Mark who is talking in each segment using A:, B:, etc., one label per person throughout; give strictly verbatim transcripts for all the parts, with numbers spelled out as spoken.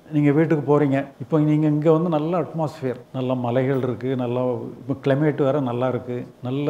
A: நீங்கள் வீட்டுக்கு போகிறீங்க. இப்போ நீங்கள் இங்கே வந்து நல்ல அட்மாஸ்ஃபியர், நல்ல மலைகள் இருக்குது, நல்லா இப்போ கிளைமேட் வேறு நல்லா இருக்குது, நல்ல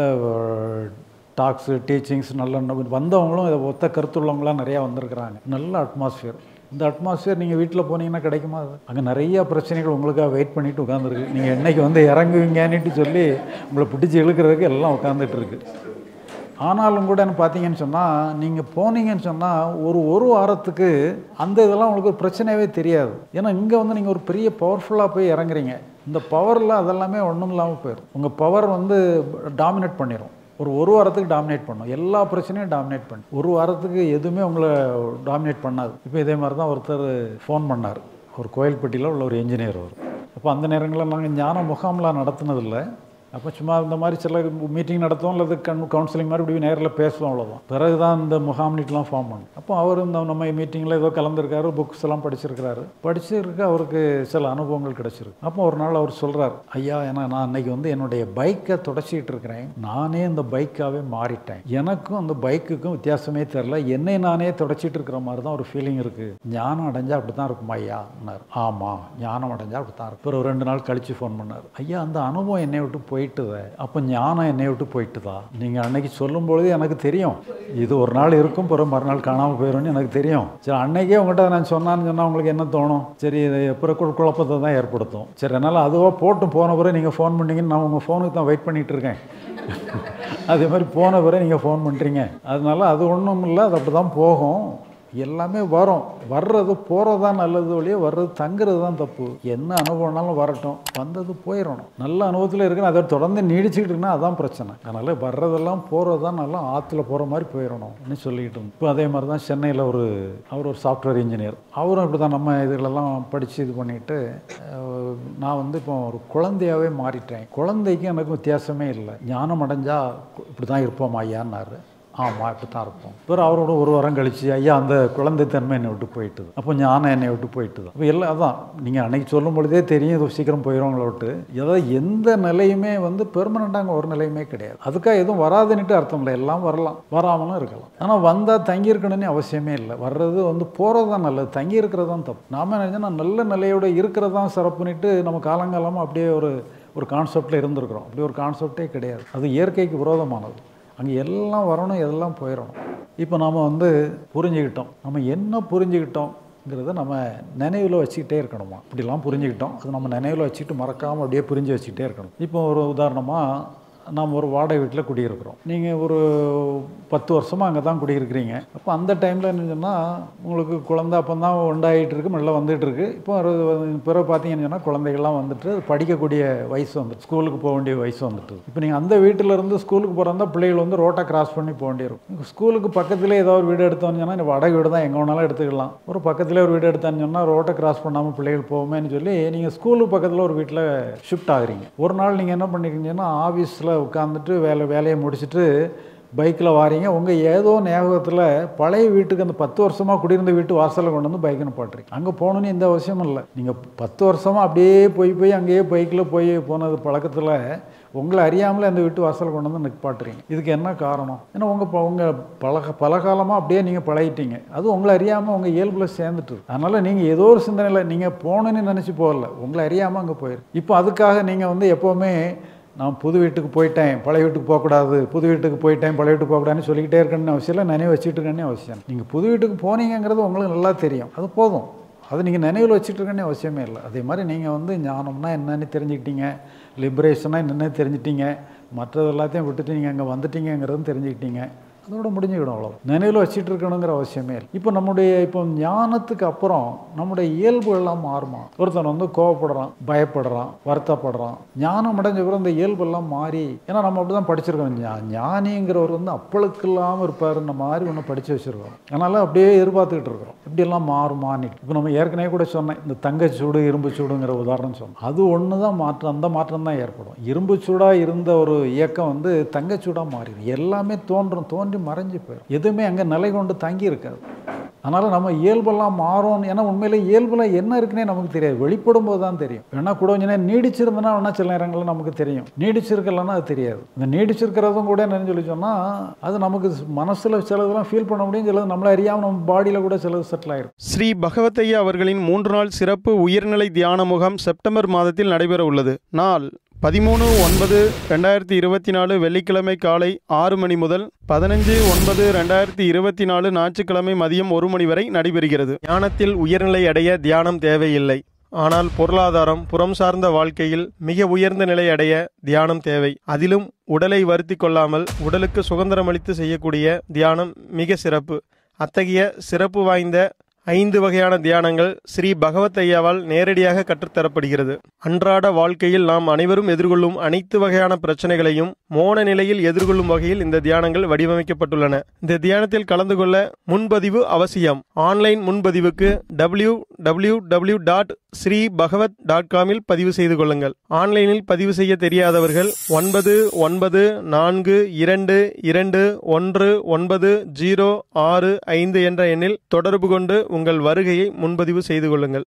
A: டாக்ஸு டீச்சிங்ஸ் நல்ல வந்தவங்களும் இதை ஒத்த கருத்துள்ளவங்களாம் நிறையா வந்திருக்கிறாங்க. நல்ல அட்மாஸ்ஃபியர். இந்த அட்மாஸ்ஃபியர் நீங்கள் வீட்டில் போனீங்கன்னா கிடைக்குமா? அது அங்கே நிறையா பிரச்சனைகள் உங்களுக்காக வெயிட் பண்ணிவிட்டு உட்காந்துருக்கு. நீங்கள் என்னைக்கு வந்து இறங்குவீங்கன்னுட்டு சொல்லி உங்களை பிடிச்சி இழுக்கிறதுக்கு எல்லாம் உட்காந்துட்டு இருக்கு. ஆனாலும் கூட என்ன பார்த்தீங்கன்னு சொன்னால், நீங்கள் போனீங்கன்னு சொன்னால் ஒரு ஒரு வாரத்துக்கு அந்த இதெல்லாம் உங்களுக்கு ஒரு பிரச்சனையாகவே தெரியாது. ஏன்னா இங்கே வந்து நீங்கள் ஒரு பெரிய பவர்ஃபுல்லாக போய் இறங்குறீங்க. இந்த பவரில் அதெல்லாமே ஒன்றும் இல்லாமல் போயிடும். உங்கள் பவர் வந்து டாமினேட் பண்ணிடும். ஒரு ஒரு வாரத்துக்கு டாமினேட் பண்ணும். எல்லா பிரச்சனையும் டாமினேட் பண்ணும். ஒரு வாரத்துக்கு எதுவுமே உங்களை டாமினேட் பண்ணாது. இப்போ இதே மாதிரி தான் ஒருத்தர் ஃபோன் பண்ணார். ஒரு கோயில்பட்டியில் உள்ள ஒரு என்ஜினியர் அவர். அப்போ அந்த நேரங்களில் நாங்கள் ஞான முகாம்லாம் நடத்துனதில்லை. அப்போ சும்மா இந்த மாதிரி சில மீட்டிங் நடத்துவோம், அல்லது கண் கவுன்சிலிங் மாதிரி இப்படி நேரில் பேசுவோம், அவ்வளோதான். பிறகு தான் இந்த முகாம்னிட்லாம் ஃபார்ம் பண்ணும். அப்போ அவர் இந்த நம்ம மீட்டிங்கில் ஏதோ கலந்துருக்காரு, புக்ஸ் எல்லாம் படிச்சிருக்கிறாரு. படிச்சிருக்க அவருக்கு சில அனுபவங்கள் கிடச்சிருக்கு. அப்போ ஒரு நாள் அவர் சொல்கிறார், ஐயா ஏன்னா நான் அன்றைக்கி வந்து என்னுடைய பைக்கை தொடச்சிக்கிட்டு இருக்கிறேன், நானே இந்த பைக்காகவே மாறிட்டேன், எனக்கும் அந்த பைக்குக்கும் வித்தியாசமே தெரில, என்னை நானே தொடச்சிட்டு இருக்கிற மாதிரி தான் ஒரு ஃபீலிங் இருக்குது, ஞானம் அடைஞ்சால் அப்படி தான் இருக்குமா ஐயான்னார். ஆமாம், ஞானம் அடைஞ்சால் அப்படி தான் இருக்கும். ஒரு ரெண்டு நாள் கழித்து ஃபோன் பண்ணார், ஐயா அந்த அனுபவம் என்னை விட்டு போய் போயிட்டுத, அப்போ ஞானம் என்னை விட்டு போயிட்டுதா, நீங்கள் அன்னைக்கு சொல்லும்பொழுது எனக்கு தெரியும் இது ஒரு நாள் இருக்கும், பிறகு மறுநாள் காணாமல் போயிடும்னு எனக்கு தெரியும். சரி அன்னைக்கே உங்கள்கிட்ட நான் சொன்னான்னு சொன்னால் உங்களுக்கு என்ன தோணும்? சரி இது எப்போ குழப்பத்தை தான் ஏற்படுத்தும். சரி அதனால் அதுவாக போட்டு போன பிறகு நீங்கள் ஃபோன் பண்ணிங்கன்னு நான் உங்கள் ஃபோனுக்கு தான் வெயிட் பண்ணிகிட்டு இருக்கேன். அதே மாதிரி போன பிறகு நீங்கள் ஃபோன் பண்ணுறீங்க. அதனால அது ஒன்றும் இல்லை, அது அப்படி தான் போகும். எல்லாமே வரும். வர்றது போகிறது தான் நல்லது ஒழிய வர்றது தங்குறது தான் தப்பு. என்ன அனுபவம்னாலும் வரட்டும், வந்தது போயிடணும். நல்ல அனுபவத்தில் இருக்குன்னு அதை தொடர்ந்து நீடிச்சுக்கிட்டு இருக்குன்னா அதுதான் பிரச்சனை. அதனால் வர்றதெல்லாம் போகிறது தான் நல்லா ஆற்றுல போகிற மாதிரி போயிடணும்னு சொல்லிக்கிட்டு இருந்தோம். இப்போ அதே மாதிரி தான் சென்னையில் ஒரு அவர் ஒரு சாஃப்ட்வேர் இன்ஜினியர், அவரும் இப்படி தான் நம்ம இதுகளெல்லாம் படித்து இது பண்ணிவிட்டு, நான் வந்து இப்போ ஒரு குழந்தையாகவே மாறிட்டேன், குழந்தைக்கு எனக்கு வித்தியாசமே இல்லை, ஞானம் அடைஞ்சால் இப்படி தான் இருப்போம் ஐயான்னாரு. ஆமாம் இப்படி தான் இருப்போம். பிறகு அவரோட ஒரு வாரம் கழிச்சு, ஐயா அந்த குழந்தைத்தன்மை என்னை விட்டு போயிட்டுது, அப்போ ஞானம் என்னை விட்டு போயிட்டுது. அப்போ எல்லாம் அதான் நீங்கள் அன்னைக்கு சொல்லும் பொழுதே தெரியும் இது சீக்கிரம் போயிடுவாங்கள விட்டு. ஏதாவது எந்த நிலையுமே வந்து பெர்மனண்ட்டாங்க ஒரு நிலையுமே கிடையாது. அதுக்காக எதுவும் வராதுன்னுட்டு அர்த்தம் இல்லை, எல்லாம் வரலாம், வராமலும் இருக்கலாம். ஆனால் வந்தால் தங்கியிருக்கணும்னு அவசியமே இல்லை. வர்றது வந்து போகிறது தான் நல்லது, தங்கி இருக்கிறது தான் தப்பு. நாம் நினைச்சோன்னா நல்ல நிலையோடு இருக்கிறது தான் சிறப்புன்னுட்டு நம்ம காலங்காலமாக அப்படியே ஒரு ஒரு கான்செப்டில் இருந்திருக்கிறோம். அப்படி ஒரு கான்செப்டே கிடையாது. அது இயற்கைக்கு விரோதமானது. அங்கே எல்லாம் வரணும், எல்லாம் போயிடணும். இப்போ நாம் வந்து புரிஞ்சுக்கிட்டோம், நம்ம என்ன புரிஞ்சுக்கிட்டோங்கிறத நம்ம நினைவில் வச்சுக்கிட்டே இருக்கணுமா. இப்படிலாம் புரிஞ்சுக்கிட்டோம், அது நம்ம நினைவில் வச்சுக்கிட்டு மறக்காமல் அப்படியே புரிஞ்சு வச்சுக்கிட்டே இருக்கணும். இப்போ ஒரு உதாரணமாக, நாம் ஒரு வாடகை வீட்டில் குடியிருக்கிறோம். நீங்கள் ஒரு பத்து வருஷமாக அங்கே தான் குடியிருக்கிறீங்க. அப்போ அந்த டைமில் என்ன சொன்னால், உங்களுக்கு குழந்தை அப்போ தான் உண்டாகிட்டு இருக்கு, மெல்ல வந்துகிட்டு இருக்கு. இப்போ ஒரு பிறகு பார்த்தீங்கன்னு சொன்னால் குழந்தைகள்லாம் வந்துட்டு படிக்கக்கூடிய வயசு வந்துட்டு, ஸ்கூலுக்கு போக வேண்டிய வயசு வந்துட்டு. இப்போ நீங்கள் அந்த வீட்டிலேருந்து ஸ்கூலுக்கு போகிறதா பிள்ளைகள் வந்து ரோட்டை கிராஸ் பண்ணி போக வேண்டியிருக்கும். ஸ்கூலுக்கு பக்கத்துலேயே ஏதாவது ஒரு வீடு எடுத்தோன்னு சொன்னால் வாடகை வீடு தான் எங்கே வேணாலும் எடுத்துக்கலாம். ஒரு பக்கத்துலேயே ஒரு வீடு எடுத்தான்னு சொன்னால் ரோட்டை கிராஸ் பண்ணாமல் பிள்ளைகள் போவோமேன்னு சொல்லி நீங்கள் ஸ்கூலுக்கு பக்கத்தில் ஒரு வீட்டில் ஷிஃப்ட் ஆகுறீங்க. ஒரு நாள் நீங்கள் என்ன பண்ணிக்கிறீங்கன்னா, ஆஃபீஸில் உட்காந்துட்டு வேலை வேலையை முடிச்சுட்டு பைக்கில் வாரீங்க. உங்கள் ஏதோ ஞாபகத்தில் பழைய வீட்டுக்கு அந்த பத்து வருஷமாக குடியிருந்த வீட்டு வாசலில் கொண்டு வந்து பைக்குன்னு பாட்டுறீங்க. அங்கே போகணுன்னு எந்த அவசியமும் இல்லை. நீங்கள் பத்து வருஷமாக அப்படியே போய் போய் அங்கேயே பைக்கில் போய் போனது பழக்கத்தில் உங்களை அறியாமலே அந்த வீட்டு வாசலில் கொண்டு வந்து நிற்பாட்டுறீங்க. இதுக்கு என்ன காரணம்? ஏன்னா உங்கள் உங்கள் பழக பலகாலமாக அப்படியே நீங்கள் பழகிட்டீங்க. அது உங்களை அறியாமல் உங்கள் இயல்பில் சேர்ந்துட்டு. அதனால் நீங்கள் ஏதோ ஒரு சிந்தனையில் நீங்கள் போகணுன்னு நினச்சி போகல, உங்களை அறியாமல் அங்கே போயிரு. இப்போ அதுக்காக நீங்கள் வந்து எப்போவுமே நான் புது வீட்டுக்கு போயிட்டேன், பழைய வீட்டுக்கு போகக்கூடாது, புது வீட்டுக்கு போயிட்டேன், பழைய வீட்டுக்கு போகக்கூடாதுன்னு சொல்லிக்கிட்டே இருக்கணும்னு அவசியம் இல்லை, நினைவு வச்சுட்டு இருக்கணும்னு அவசியம். நீங்கள் புது வீட்டுக்கு போனீங்கிறது உங்களுக்கு நல்லா தெரியும், அது போதும். அது நீங்கள் நினைவில் வச்சுட்டு இருக்கணும்னு அவசியமே இல்லை. அதே மாதிரி நீங்கள் வந்து ஞானம்னா என்னென்னு தெரிஞ்சுக்கிட்டீங்க, லிபரேஷனாக என்னென்னு தெரிஞ்சிட்டிங்க, மற்றது எல்லாத்தையும் விட்டுட்டு நீங்கள் அங்கே வந்துட்டீங்கிறதும் தெரிஞ்சுக்கிட்டீங்க, அதோட முடிஞ்சுக்கிடும். அவ்வளோ நினைவில் வச்சுட்டு இருக்கணுங்கிற அவசியமே இல்லை. இப்போ நம்முடைய இப்போ ஞானத்துக்கு அப்புறம் நம்முடைய இயல்புகள்லாம் மாறுமா? ஒருத்தன் வந்து கோவப்படுறான், பயப்படுறான், வருத்தப்படுறான். ஞானம் அடைஞ்ச பிறகு அந்த இயல்பெல்லாம் மாறி, ஏன்னா நம்ம அப்படி தான் படிச்சிருக்கோம். ஞானிங்கிறவர் வந்து அப்பளுக்கு இல்லாமல் இருப்பாருன்ற மாதிரி ஒன்று படித்து வச்சுருக்கோம். அதனால் அப்படியே எதிர்பார்த்துக்கிட்டு இருக்கிறோம் இப்படியெல்லாம் மாறுமான்னு. இப்போ நம்ம ஏற்கனவே கூட சொன்னேன், இந்த தங்கச்சூடு இரும்பு சூடுங்கிற உதாரணம் சொன்னோம். அது ஒன்று தான் மாற்றம், அந்த மாற்றம் தான் ஏற்படும். இரும்பு சூடாக இருந்த ஒரு இயக்கம் வந்து தங்கச்சூடாக மாறிடும். எல்லாமே தோன்றும், தோன்றி மறைஞ்சு போயிடும். எதுவுமே அங்கே நிலை கொண்டு தங்கி இருக்காது. அதனால் நம்ம இயல்பெல்லாம் மாறும். ஏன்னா உண்மையிலே இயல்பில் என்ன இருக்குன்னே நமக்கு தெரியாது, வெளிப்படும் போது தான் தெரியும். வேணா கூட கொஞ்ச நேரம் நீடிச்சிருந்தனா வேணா சில நேரங்களில் நமக்கு தெரியும், நீடிச்சிருக்கலன்னா அது தெரியாது. இந்த நீடிச்சிருக்கிறதும் கூட என்னன்னு சொல்லி சொன்னால் அது நமக்கு மனசில் சிலதெல்லாம் ஃபீல் பண்ண முடியும், சிலது நம்மளை அறியாமல் நம்ம பாடியில் கூட சிலது செட்டில் ஆயிரும்.
B: ஸ்ரீ பகவத் ஐயா அவர்களின் மூன்று நாள் சிறப்பு உயர்நிலை தியான முகாம் செப்டம்பர் மாதத்தில் நடைபெற உள்ளது. நாள் பதிமூணு ஒன்பது ரெண்டாயிரத்தி இருபத்தி நாலு வெள்ளிக்கிழமை காலை ஆறு மணி முதல் பதினஞ்சு ஒன்பது ரெண்டாயிரத்தி இருபத்தி நாலு ஞாயிற்றுக்கிழமை மதியம் ஒரு மணி வரை நடைபெறுகிறது. தியானத்தில் உயர்நிலை அடைய தியானம் தேவையில்லை. ஆனால் பொருளாதாரம், புறம் சார்ந்த வாழ்க்கையில் மிக உயர்ந்த நிலை அடைய தியானம் தேவை. அதிலும் உடலை வருத்தி கொள்ளாமல் உடலுக்கு சுதந்திரம் அளித்து செய்யக்கூடிய தியானம் மிக சிறப்பு. அத்தகைய சிறப்பு வாய்ந்த ஐந்து வகையான தியானங்கள் ஸ்ரீ பகவத் ஐயாவால் நேரடியாக கற்றுத்தரப்படுகிறது. அன்றாட வாழ்க்கையில் நாம் அனைவரும் எதிர்கொள்ளும் அனைத்து வகையான பிரச்சனைகளையும் மோன நிலையில் எதிர்கொள்ளும் வகையில் இந்த தியானங்கள் வடிவமைக்கப்பட்டுள்ளன. இந்த தியானத்தில் கலந்து கொள்ள முன்பதிவு அவசியம். ஆன்லைன் முன்பதிவுக்கு W W W dot Sri Bhagavat dot காமில் பதிவு செய்து கொள்ளுங்கள். ஆன்லைனில் பதிவு செய்ய தெரியாதவர்கள் ஒன்பது ஒன்பது நான்கு இரண்டு இரண்டு ஒன்று ஒன்பது ஜீரோ ஆறு ஐந்து என்ற எண்ணில் தொடர்பு கொண்டு உங்கள் வருகையை முன்பதிவு செய்து கொள்ளுங்கள்.